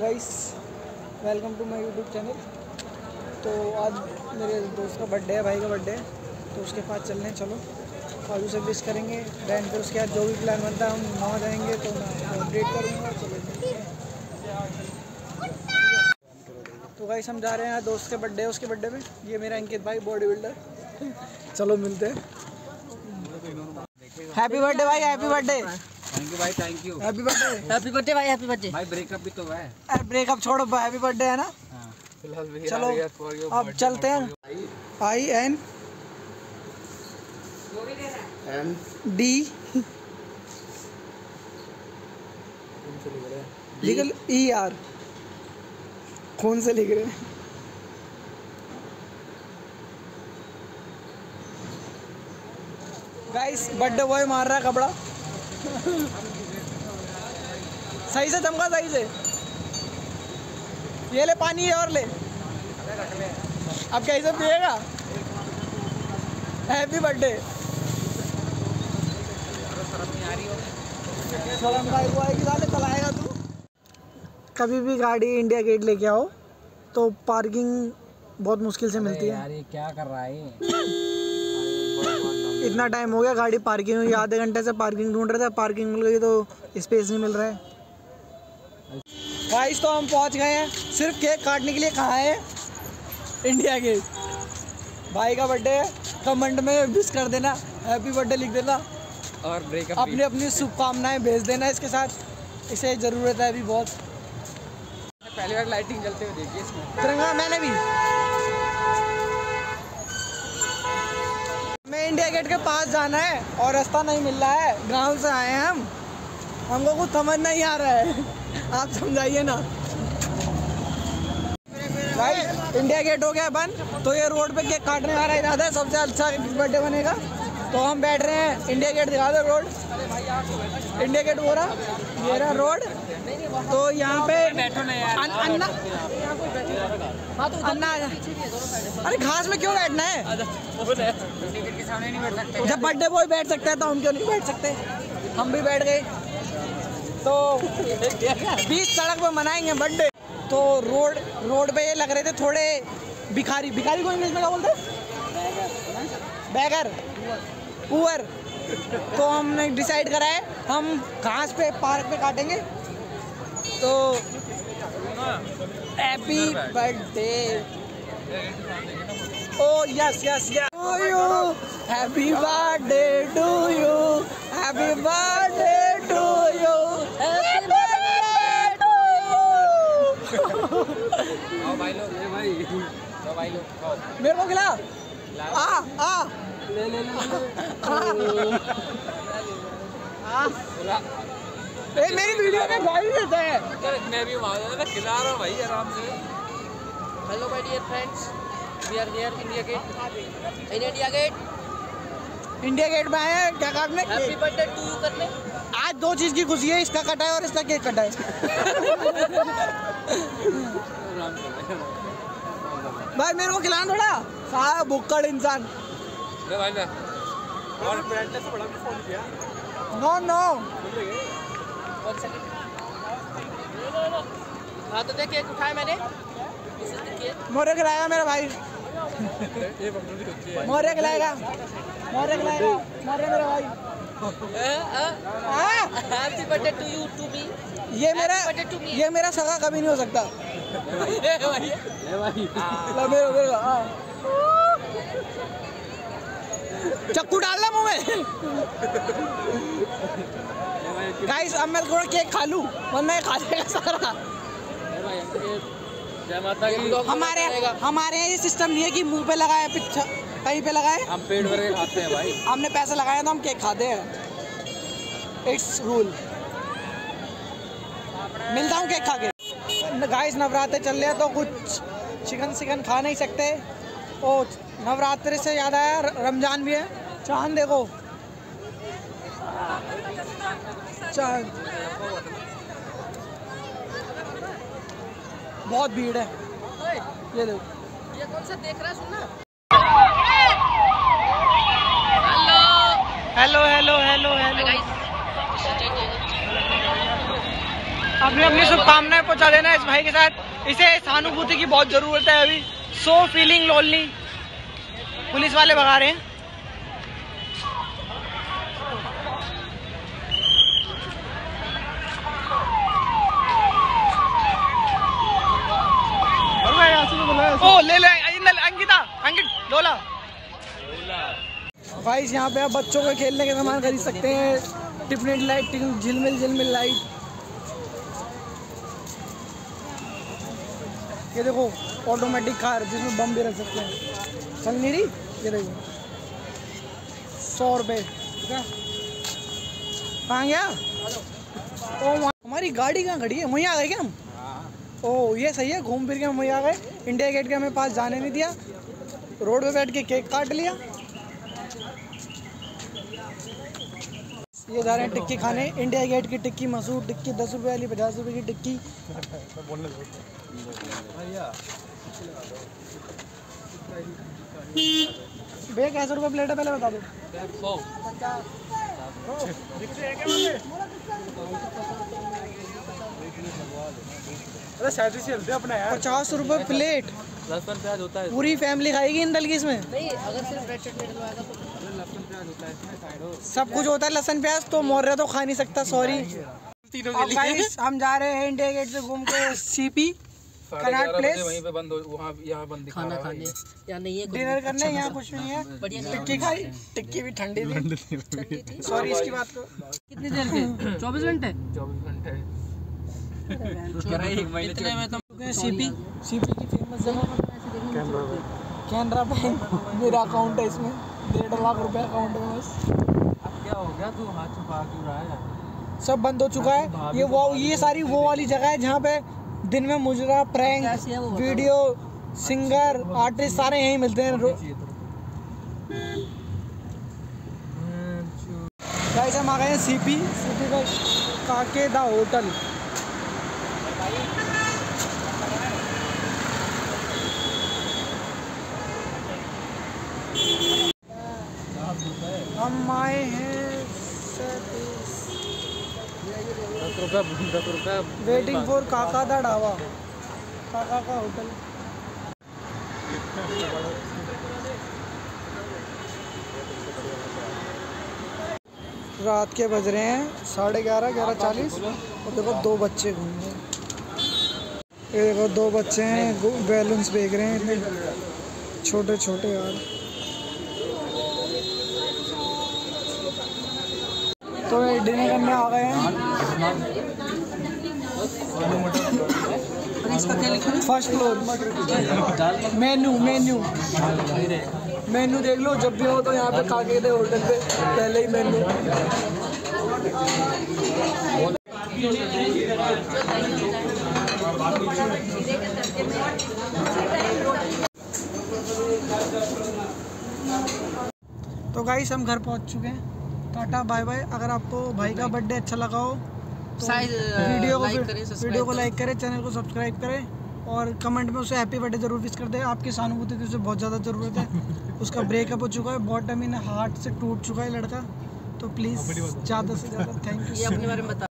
Guys, welcome to my YouTube channel. तो आज मेरे दोस्त का बर्थडे है, भाई का बर्थडे है, तो उसके पास चलने हैं। चलो आज उसे विश करेंगे, देन फिर उसके बाद जो भी प्लान बनता है हम वहाँ जाएंगे, तो मैं अपडेट करूँगा। चलो तो गाइस हम जा रहे हैं आज दोस्त के बर्थडे है, उसके बर्थडे में। ये मेरा अंकित भाई बॉडी बिल्डर। चलो मिलते हैं। हैप्पी बर्थडे भाई, हैप्पी बर्थडे। थैंक यू भाई, thank you. Happy birthday, happy birthday भाई, हैप्पी बर्थडे भाई। ब्रेकअप भी तो है। अरे ब्रेकअप छोड़ो, हैप्पी बर्थडे है ना। चलो अब चलते हैं। IND लिखल ER कौन से लिख रहे हैं। गाइस बर्थडे बॉय मार रहा है कपड़ा। सही से चमका, सही से। ये ले पानी और ले। अब कैसे पिएगा। Happy birthday. शर्म भाई को आएगी, साले चलाएगा तू। कभी भी गाड़ी इंडिया गेट लेके आओ तो पार्किंग बहुत मुश्किल से मिलती है। यार ये क्या कर रहा है। इतना टाइम हो गया गाड़ी पार्किंग हुई, आधे घंटे से पार्किंग ढूंढ रहे थे, पार्किंग मिल गई तो स्पेस नहीं मिल रहा है। गाइस तो हम पहुंच गए हैं, सिर्फ केक काटने के लिए। कहाँ है? India Gate. भाई का बर्थडे है, कमेंट में विश कर देना, हैप्पी बर्थडे लिख देना और ब्रेकअप अपनी अपनी शुभकामनाएं भेज देना इसके साथ। इसे ज़रूरत है अभी बहुत। पहली बार लाइटिंग जलते हुए देखिए इसमें। तिरंगा मैंने भी। हमें इंडिया गेट के पास जाना है और रास्ता नहीं मिल रहा है। गांव से आए हैं हमको कुछ समझ नहीं आ रहा है, आप समझाइए ना। भाई इंडिया गेट हो गया बंद, तो ये रोड पे केक काटने वाला इरादा है, सबसे अच्छा बर्थडे बनेगा। तो हम बैठ रहे हैं, इंडिया गेट दिखा दो। रोड इंडिया गेट हो रहा, ये रहा रोड। तो यहाँ पे अन्ना अरे घास में क्यों बैठना है? जब बर्थडे बॉय बैठ सकता है तो हम क्यों नहीं बैठ सकते। हम भी बैठ गए। तो 20 सड़क पे मनाएंगे बर्थडे। तो रोड पे ये लग रहे थे थोड़े भिखारी को इंग्लिश में क्या बोलते हैं? Beggar, poor. तो हमने डिसाइड करा है हम घास पे पार्क पे काटेंगे। तो happy birthday. Oh yes yes yes to you, happy birthday to you, happy birthday to you, happy birthday to you. भाई लो, भाई लो। मेरे को खिला। आ ले मेरी वीडियो में गाली देता है। मैं भी वहाँ खिला रहा हूँ भाई आराम से। Hello my dear friends, we are here India Gate. India Gate में आए हैं क्या काटने? हैप्पी बर्थडे टू यू करने। आज दो चीज की खुशी है, इसका कटा है और इसका केक कटा है। भाई मेरे को खिलाना थोड़ा, सारा भुक्कड़ इंसान। भाई ले। और फ्रेंड से बड़ा भी फोन किया। नो हाँ तो देखिए उठाया मैंने। मोरे खिलाएगा मेरा भाई। मोरे खिलाएगा मोरे मेरा भाई। Happy birthday to you to me. ये मेरा सगा कभी नहीं हो सकता। मेरा चक्कू डालना मुंह में। गाइस अब मैं थोड़ा केक खा लूं, वरना खा जाएगा सारा। जय माता की। हमारे ये सिस्टम नहीं है कि मुंह पे लगाए, कहीं पे लगाए। हम पेट भर के खाते हैं भाई। हमने पैसे लगाए तो हम केक खाते हैं। It's rule. मिलता हूँ केक खा के। गाइस नवरात्रे चल रहे हैं तो कुछ चिकन खा नहीं सकते। ओ नवरात्रि से याद आया, रमजान भी है। चांद देखो, चांद। बहुत भीड़ है। ये देखो, ये कौन सा देख रहा है? सुनना। Hello hello hello hello. अपनी अपनी शुभकामनाएं पहुंचा देना इस भाई के साथ। इसे सहानुभूति की बहुत जरूरत है अभी। So feeling lonely. पुलिस वाले भगा रहे हैं। ओ ले ले अंकित डोला। भाई यहाँ पे आप बच्चों के खेलने के सामान खरीद सकते हैं। टिफिन लाइट, झिलमिल लाइट। ये देखो ऑटोमेटिक कार जिसमें बम भी रख सकते हैं। चल नहीं रही, ये देखो 100 रुपये। कहाँ गया? ओ हमारी गाड़ी कहाँ खड़ी है? वहीं आ गए क्या हम? ओह ये सही है, घूम फिर के हम वहीं आ गए। इंडिया गेट के हमें पास जाने नहीं दिया, रोड पे बैठ के केक काट लिया। ये जा रहे हैं टिक्की खाने। इंडिया गेट की टिक्की, मसूर टिक्की 10 रुपये वाली, 50 रुपये की टिक्की। भैया कैसे रुपये प्लेट है पहले बता दो। 50 रुपये प्लेट। लहसुन प्याज होता है, पूरी फैमिली खाएगी इन दलगी इसमें। नहीं, अगर सिर्फ रेड चटनी डलवाएगा तो लहसुन प्याज होता है इसमें। सब कुछ होता है, लहसुन प्याज तो मोर्रा तो खा नहीं सकता, सॉरी। अब गाइस हम जा रहे हैं इंडिया गेट से घूम के सीपी कनाट प्लेस, वहीं पे बंद, वहाँ यहाँ बंद दिखा खाना रहा है। खाने या नहीं है, डिनर करने। यहाँ कुछ नहीं है, टिक्की खाई। टिक्की भी ठंडी थी, सॉरी इसकी बात को। कितनी देर के? 24 घंटे। 24 घंटे इतने में तो सीपी की फेमस जगह कैनरा बैंक। मेरा अकाउंट है इसमें, 1.5 लाख रुपए अकाउंट में बस। अब क्या हो गया, तू हाथ छुपा क्यों रहा है? सब बंद हो चुका है। ये सारी वो वाली जगह है जहाँ पे दिन में मुजरा, प्रैंक वीडियो, सिंगर, आर्टिस्ट सारे यहीं मिलते हैं। गाइस हम आ गए हैं सीपी का काकेदा होटल। हम आए हैं 10 रुपये वेटिंग फॉर काका दा ढाबा, काका का होटल। रात के बज रहे हैं 11:30, 11:40 और देखो 2 बच्चे घूम रहे हैं। ये देखो 2 बच्चे हैं, बैलून्स फेंक रहे हैं इतने छोटे छोटे यार। तो डिनर करने आ गए हैं। फर्स्ट फ्लोर मेन्यू देख लो, जब भी हो तो यहाँ पे काके दे होटल पे पहले ही मेन्यू। तो गाइस हम घर पहुँच चुके हैं। Tata bye bye. अगर आपको भाई का बर्थडे अच्छा लगा हो तो वीडियो को लाइक करें, चैनल को सब्सक्राइब करें और कमेंट में उसे हैप्पी बर्थडे जरूर विश कर दें। आपकी सहानुभूति की उसे बहुत ज़्यादा ज़रूरत है। उसका ब्रेकअप हो चुका है, बॉटम इन हार्ट से टूट चुका है लड़का। तो प्लीज़ ज़्यादा से ज़्यादा थैंक यू। ये अपने बारे में बता।